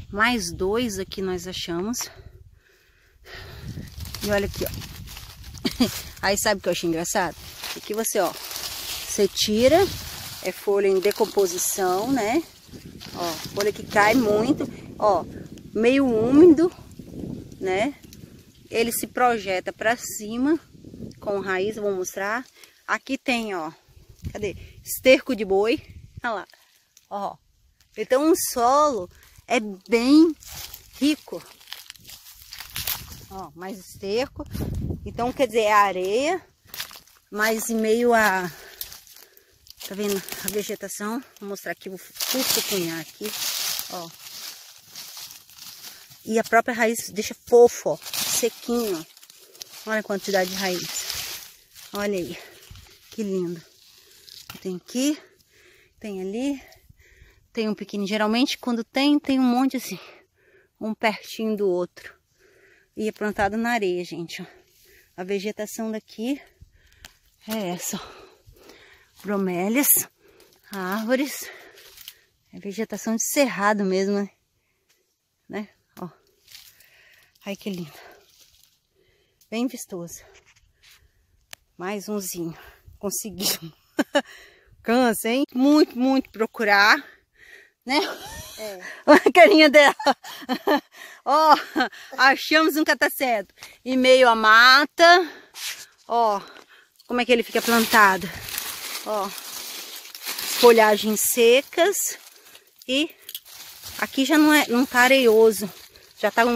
Mais 2 aqui nós achamos. E olha aqui, ó. Aí sabe o que eu achei engraçado? Aqui você, ó, você tira, é folha em decomposição, né? Ó, folha que cai muito, ó, meio úmido, né? Ele se projeta para cima com raiz, eu vou mostrar. Aqui tem, ó, cadê? Esterco de boi, olha lá, ó. Então o solo é bem rico. Ó, mais esterco. Então quer dizer, é areia, mas em meio a... Tá vendo a vegetação? Vou mostrar aqui, vou cunhar aqui, ó. E a própria raiz deixa fofo, ó, sequinho. Olha a quantidade de raiz. Olha aí, que lindo. Tem aqui, tem ali, tem um pequeno. Geralmente quando tem um monte assim, um pertinho do outro. E é plantado na areia, gente, ó. A vegetação daqui é essa, ó. Bromélias, árvores, é vegetação de cerrado mesmo, né? Ó, ai que lindo, bem vistoso. Mais umzinho, conseguimos. Cansa, hein? Muito procurar, né? É. Olha a carinha dela. Ó, achamos um cataceto em meio à mata. Ó, como é que ele fica plantado. Ó, folhagens secas. E aqui já não tá areioso. Já tá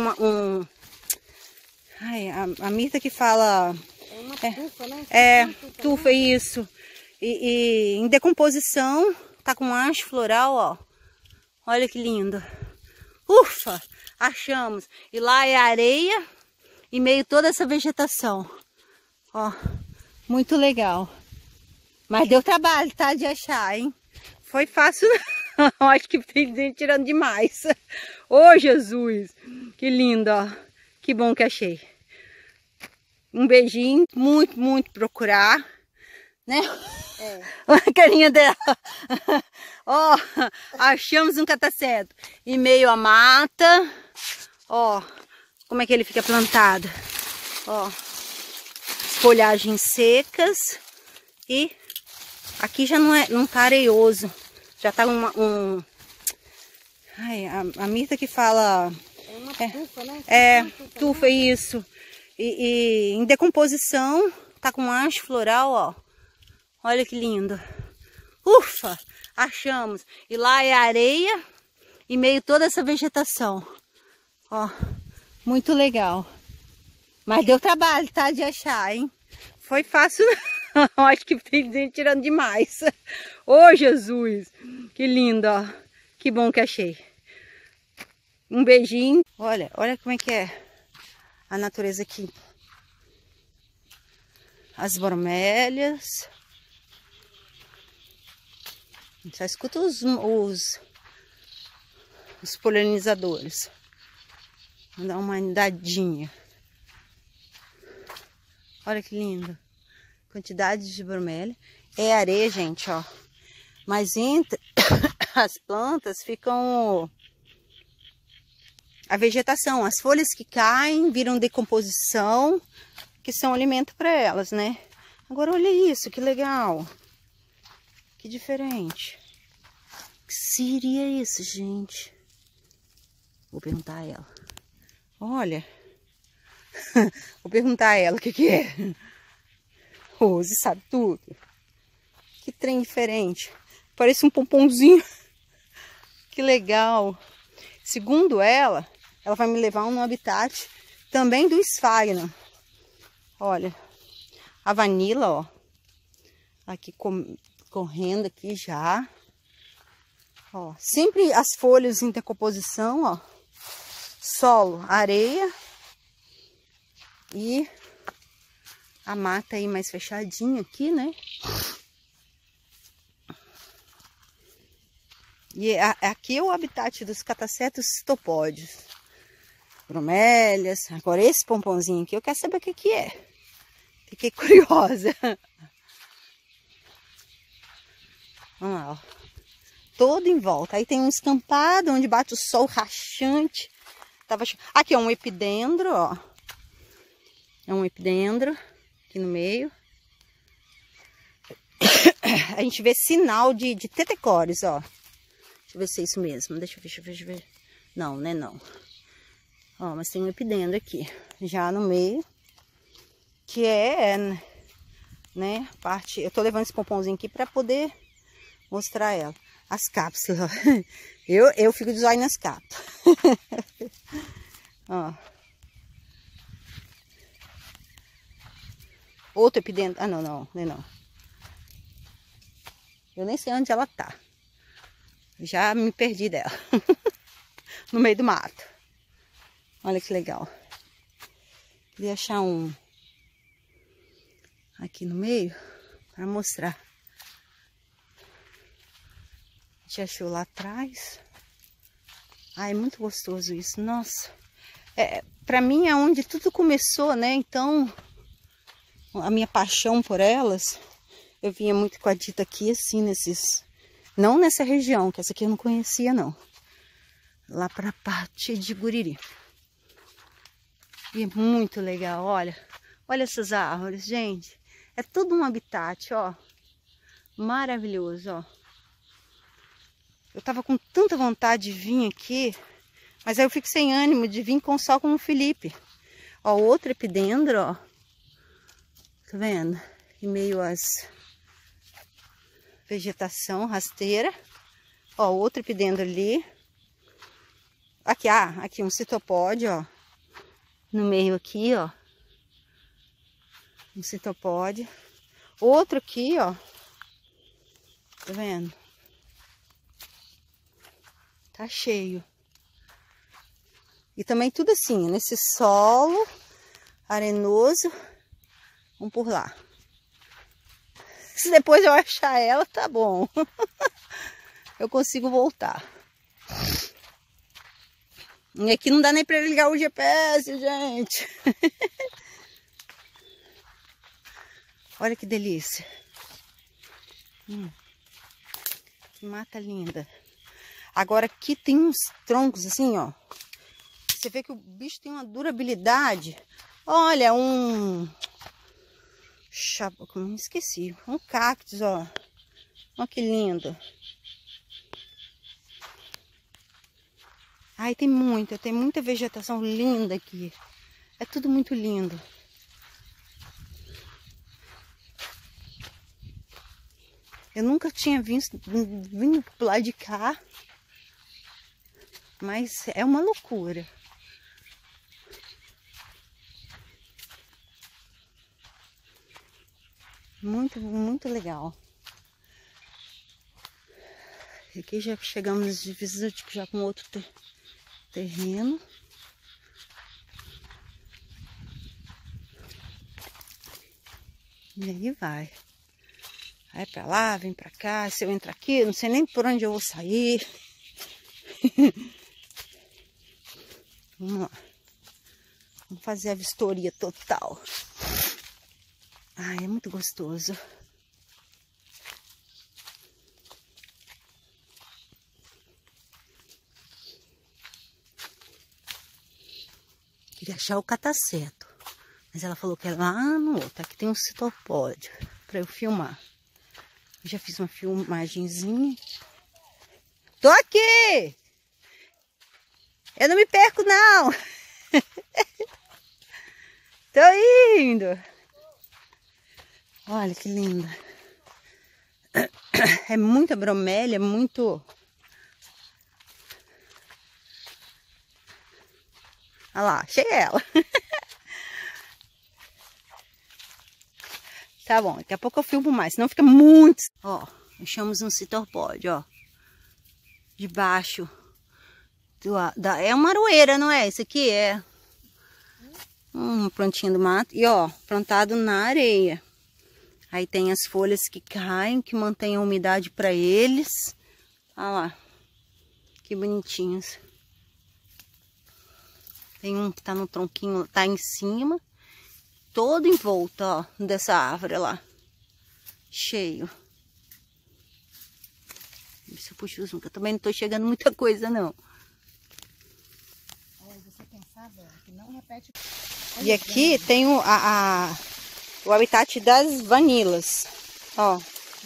Ai, a Mirta que fala... É uma tufa, né? É, tufa, isso. E em decomposição, tá com haste floral, ó. Olha que lindo. Ufa, achamos. E lá é areia e meio toda essa vegetação. Ó, muito legal. Mas deu trabalho, tá, de achar, hein? Foi fácil não. Acho que tem gente tirando demais. Ô, Jesus, que lindo, ó. Que bom que achei. Um beijinho, muito procurar, né? É. Olha a carinha dela. Ó, achamos um cataceto em meio à mata. Ó, como é que ele fica plantado. Ó, folhagens secas. E aqui já não tá areioso. Já tá Ai, a Mirta que fala... É uma tufa, né? É, tufa, isso. E em decomposição, tá com haste floral, ó. Olha que lindo. Ufa, achamos. E lá é areia e meio toda essa vegetação. Ó, muito legal. Mas deu trabalho, tá, de achar, hein? Foi fácil não. Acho que tem gente tirando demais. Ô, Jesus, que lindo, ó. Que bom que achei. Um beijinho. Olha como é que é a natureza aqui. As bromélias. Só escuta os polinizadores. Vou dar uma andadinha. Olha que lindo. Quantidade de bromélia. É areia, gente, ó. Mas entre as plantas ficam a vegetação. As folhas que caem viram decomposição, que são alimento para elas, né? Agora olha isso, que legal. Que diferente. O que seria isso, gente? Vou perguntar a ela. Olha. Vou perguntar a ela o que é. Rose sabe tudo. Que trem diferente. Parece um pomponzinho. Que legal. Segundo ela vai me levar no habitat também do Sphagnum. Olha. A vanila, ó. Aqui correndo aqui já. Ó, sempre as folhas em decomposição, ó. Solo, areia. E a mata aí mais fechadinha aqui, né? E aqui é o habitat dos catacetos citopódios. Bromélias. Agora esse pomponzinho aqui, eu quero saber o que é. Fiquei curiosa. Vamos lá, ó. todo em volta. Aí tem um estampado onde bate o sol rachante. Aqui é um epidendro, ó. É um epidendro aqui no meio. A gente vê sinal de tetecores, ó. Deixa eu ver se é isso mesmo. Deixa eu ver. Não, né, não. Ó, mas tem um epidendro aqui, já no meio. Que é, né, parte... Eu tô levando esse pomponzinho aqui pra poder mostrar ela. As cápsulas, ó. Eu fico de zóio nas cápsulas. Ó. Outro epidendro. Ah, não. Eu nem sei onde ela tá. Já me perdi dela. No meio do mato. Olha que legal. Queria achar um aqui no meio para mostrar. A gente achou lá atrás. Ai, é muito gostoso isso. Nossa. Para mim é onde tudo começou, né? Então, a minha paixão por elas, eu vinha muito com a Dita aqui, assim, não nessa região, que essa aqui eu não conhecia, não. Lá para a parte de Guriri. E é muito legal, olha. Olha essas árvores, gente. É tudo um habitat, ó. Maravilhoso, ó. Eu tava com tanta vontade de vir aqui, mas aí eu fico sem ânimo de vir com só com o Felipe. Ó, outro epidendro, ó. Tá vendo? Em meio às vegetação rasteira. Ó, outro epidendro ali. Aqui, aqui um citopode, ó. No meio aqui, ó. Um citopode. Outro aqui, ó. Tá vendo? Tá cheio. E também tudo assim, nesse solo arenoso. Vamos por lá. Se depois eu achar ela, tá bom. Eu consigo voltar. E aqui não dá nem pra ligar o GPS, gente. Olha que delícia. Que mata linda. Agora aqui tem uns troncos assim, ó. Você vê que o bicho tem uma durabilidade. Olha, esqueci. Um cactus, ó. Olha que lindo. Ai, tem muita vegetação linda aqui. É tudo muito lindo. Eu nunca tinha vindo pro lado de cá. Mas é uma loucura. Muito legal. E aqui já chegamos de visita já com outro terreno. E aí vai. Vai pra lá, vem pra cá. Se eu entrar aqui, não sei nem por onde eu vou sair. Vamos lá. Vamos fazer a vistoria total. Ai, é muito gostoso. Queria achar o cataceto. Mas ela falou que é lá no outro. Aqui tem um citopode para eu filmar. Eu já fiz uma filmagenzinha. Tô aqui! Eu não me perco, não! Tô indo! Olha que linda! É muita bromélia, muito... Olha lá, achei ela! Tá bom, daqui a pouco eu filmo mais, senão fica muito... Ó, achamos um citopode, ó. Debaixo. É uma aroeira, não é? Isso aqui é uma plantinha do mato. E ó, plantado na areia. Aí tem as folhas que caem, que mantêm a umidade para eles. Olha lá. Que bonitinhos. Tem um que tá no tronquinho, tá em cima. Todo em volta, ó, dessa árvore lá. Cheio. Se eu puxo o zoom, que eu também não tô chegando muita coisa, não. Você pensava que não repete. E aqui tem o habitat das vanilas. Ó.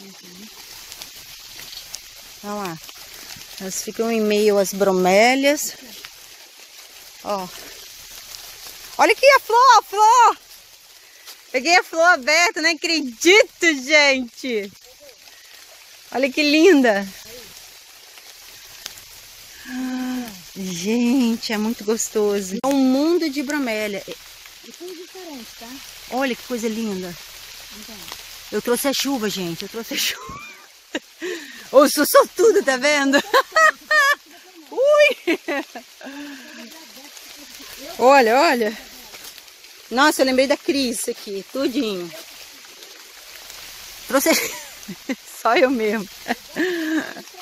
Olha lá. Elas ficam em meio às bromélias. Ó. Olha aqui a flor, a flor! Peguei a flor aberta, não acredito, gente! Olha que linda! Gente, é muito gostoso. É um mundo de bromélia. E tudo diferente, tá? Olha que coisa linda. Então. Eu trouxe a chuva, gente. Eu trouxe a chuva. Ô, sou sortuda, tá vendo? Ui! Olha, olha. Nossa, eu lembrei da Cris aqui, tudinho. Trouxe. Só eu mesmo.